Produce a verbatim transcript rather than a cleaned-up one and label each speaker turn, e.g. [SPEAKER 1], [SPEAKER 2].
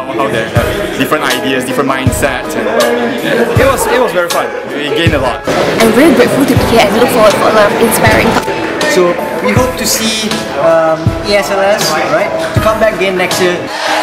[SPEAKER 1] how they have different ideas, different mindsets, and it was it was very fun. We gained a lot.
[SPEAKER 2] I'm very grateful to be here and look forward for a lot of inspiring talk.
[SPEAKER 3] So we hope to see um, E S L S, right, to come back again next year.